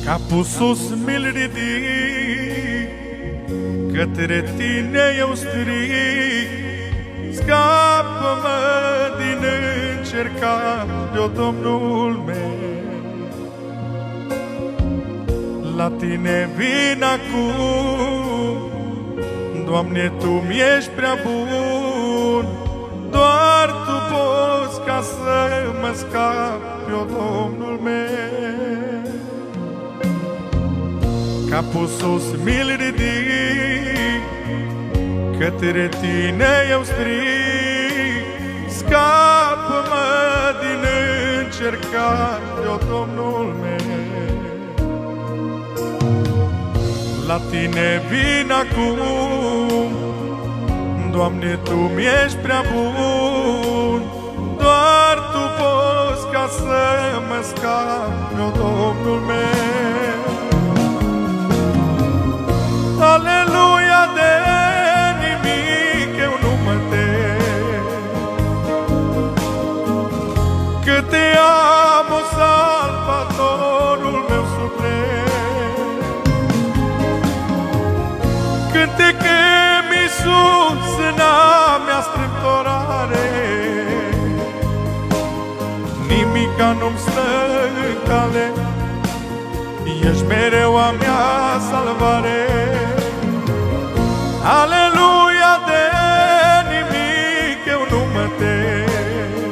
Capul sus mi-l ridic, către tine eu strig. Scapă-mă din încercare, o Domnul meu. La tine vin acum, Doamne, Tu mi-ești prea bun. Doar Tu poți ca să mă scapi, o Domnul meu. Capul sus mi-l ridic, către tine eu strig. Scapă-mă din încercare, o Domnul meu. La tine vin acum, Doamne, Tu mi-ești prea bun. Doar Tu poți ca să mă scapi, o Domnul meu. Aleluia, de nimic eu nu mă tem, că Te am, o Salvatorul meu suprem. Când Te chem, Iisus, în a mea strâmtorare, nimica nu-mi stă în cale, ești mereu a mea salvare. Aleluia, de nimic eu nu mă tem,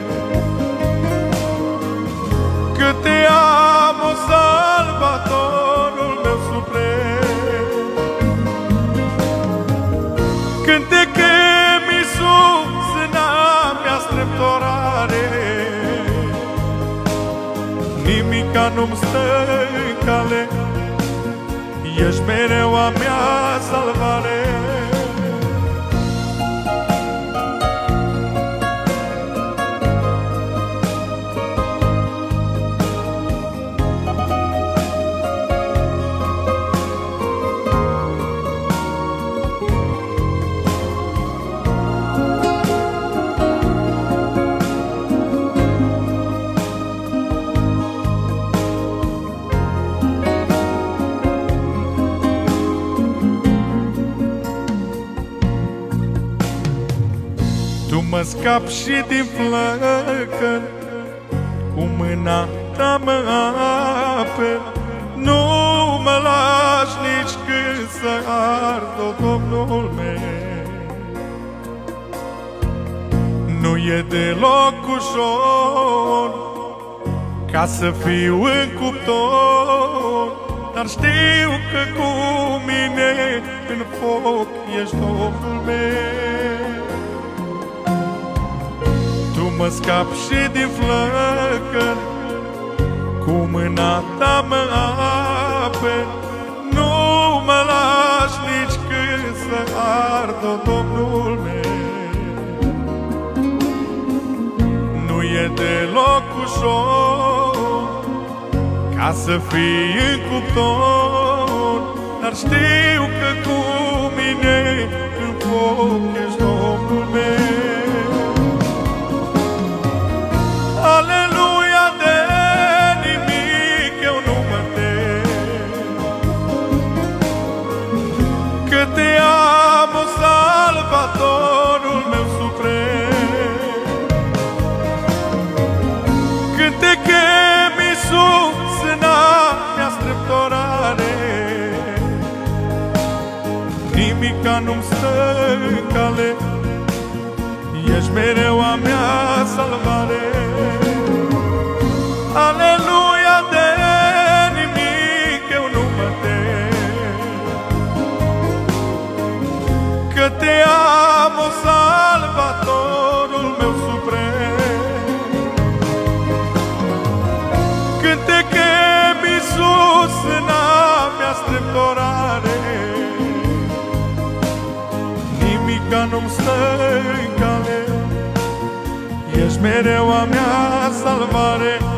că Te am, o Salvatorul meu suprem. Când Te chem, Iisus, în a mea strâmtorare, nimica nu-mi stă în cale, ești mereu a mea salvare. Tu mă scapi și din flăcări, cu mâna Ta mă aperi. Nu mă lași nici când să ard, o Domnul meu. Nu e deloc ușor ca să fiu în cuptor, dar știu că cu mine în foc ești Domnul meu. Tu mă scapi și din flăcări, cu mâna Ta mă aperi. Nu mă lași nici când să ard, o Domnul meu. Nu e deloc ușor ca să fii în cuptor, dar știu că cu mine în foc ești Domnul meu. Aleluia, de nimic eu nu mă tem, că Te am, o Salvatorul meu suprem. Când Te chem, Iisus, în a mea strâmtorare, nimica nu-mi stă în cale, ești mereu a mea salvare. Aleluia, de nimic eu nu mă tem, că Te am, o Salvatorul meu suprem. Când Te chem, Iisus, în a mea strâmtorare, nimica nu-mi stă în cale, ești mereu a mea salvare.